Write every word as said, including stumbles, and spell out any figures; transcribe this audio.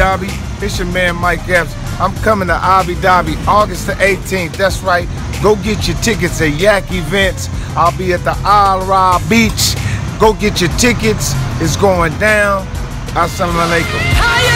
Dhabi. It's your man Mike Epps. I'm coming to Abu Dhabi August the eighteenth. That's right. Go get your tickets at Yak Events. I'll be at the Raha Beach. Go get your tickets. It's going down. Assalamu alaikum.